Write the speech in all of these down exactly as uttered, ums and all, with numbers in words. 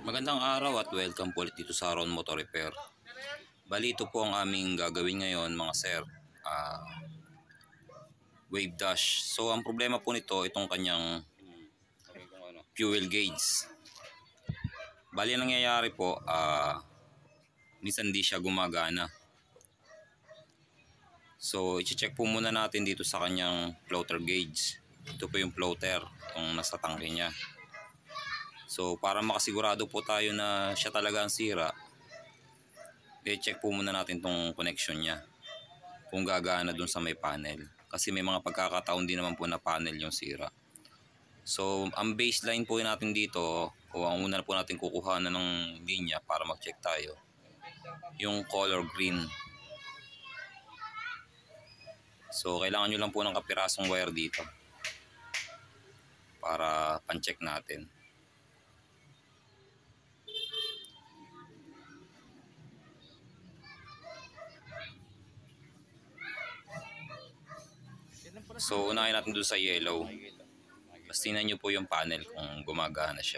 Magandang araw at welcome po ulit dito sa R A S Motor Repair. Bali, ito po ang aming gagawin ngayon mga sir. Uh, wave dash. So ang problema po nito, itong kanyang fuel gauge. Bali, ang nangyayari po, uh, minsan di siya gumagana. So i-check po muna natin dito sa kanyang floater gauge. Ito po yung floater, itong nasa tangke niya. So para makasigurado po tayo na siya talaga ang sira, i-check po muna natin tong connection niya kung gagana dun sa may panel, kasi may mga pagkakataon din naman po na panel yung sira. So ang baseline po natin dito, o ang una po natin kukuhanan ng linya para mag-check tayo, yung color green. So kailangan nyo lang po ng kapirasong wire dito para pan-check natin. So unahin natin doon sa yellow. Basta tingnan nyo po yung panel kung gumagana siya.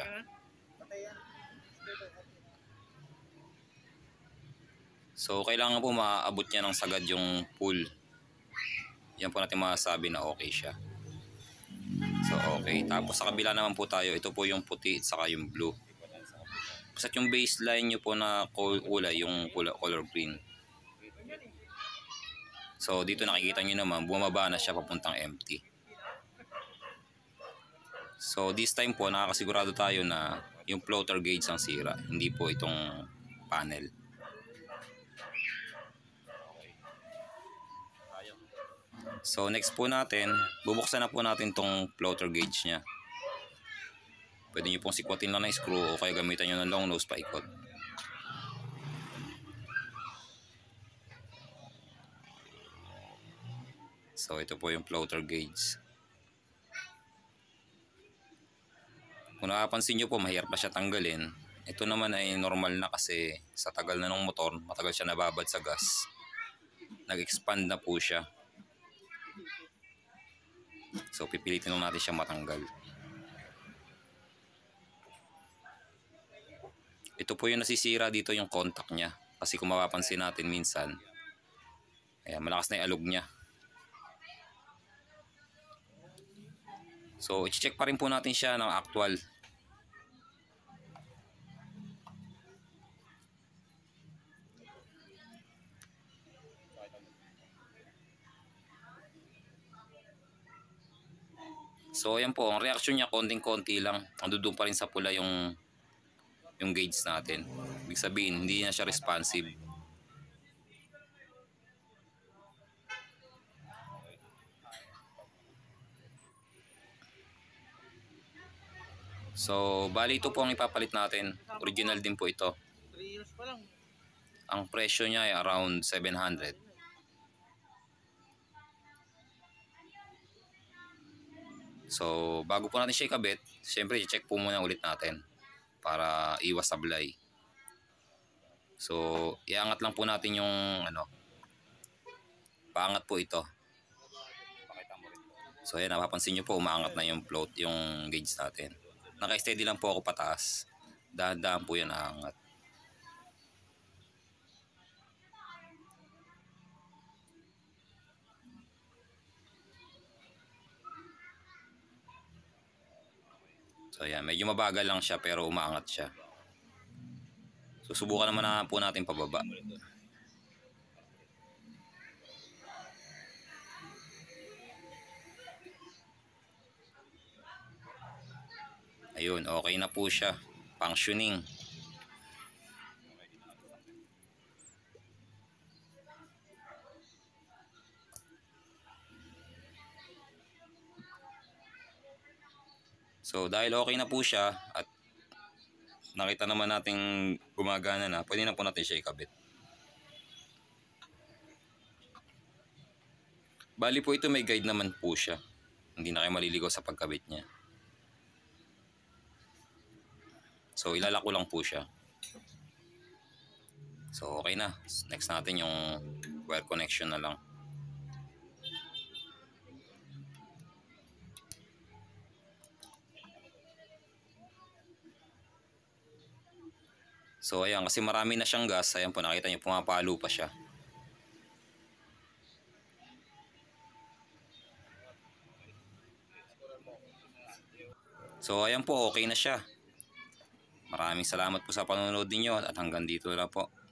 So kailangan po maabot niya ng sagad yung pull. Yan po natin masasabi na okay siya. So okay. Tapos sa kabila naman po tayo, ito po yung puti at saka yung blue. Basta yung baseline nyo po na kulay, yung color green. So dito nakikita nyo naman, bumaba na siya papuntang empty. So this time po nakakasigurado tayo na yung floater gauge ang sira, hindi po itong panel. So next po natin, bubuksan na po natin tong floater gauge nya. Pwede nyo pong sikwatin lang na screw o kaya gamitan nyo ng long nose paikot. So ito po yung floater gauge. Kung nakapansin nyo po, mahirap na siya tanggalin. Ito naman ay normal na kasi sa tagal na ng motor, matagal siya nababad sa gas. Nag-expand na po siya. So pipilitin lang natin siya matanggal. Ito po yung nasisira dito, yung contact niya. Kasi kung mapapansin natin minsan, ayan, malakas na yung alog niya. So i-check pa rin po natin siya ng actual. So ayan po, ang reaction niya konting-konti lang. Andun pa rin sa pula yung yung gauge natin. Ibig sabihin, hindi na siya responsive. So bali ito po ang ipapalit natin. Original din po ito. Ang presyo niya ay around seven hundred. So bago po natin siya ikabit, syempre i-check po muna ulit natin para iwas sablay. So iangat lang po natin yung ano, paangat po ito. So ayan, napapansin nyo po, umaangat na yung float, yung gauge natin. Naka-steady lang po ako pataas. Dahan-dahan po yan aangat. So ayan, medyo mabagal lang siya pero umaangat siya. So subukan naman na po natin pababa. Ayun, okay na po siya. Functioning. So dahil okay na po siya at nakita naman natin gumagana na, pwede na po natin siya ikabit. Bali po ito may guide naman po siya. Hindi na kayo maliligaw sa pagkabit niya. So ilalako lang po siya. So okay na. Next natin yung wire connection na lang. So ayan, kasi marami na siyang gas. Ayan po, nakita niyo pumapalo pa siya. So ayan po, okay na siya. Maraming salamat po sa panonood ninyo at hanggang dito na po.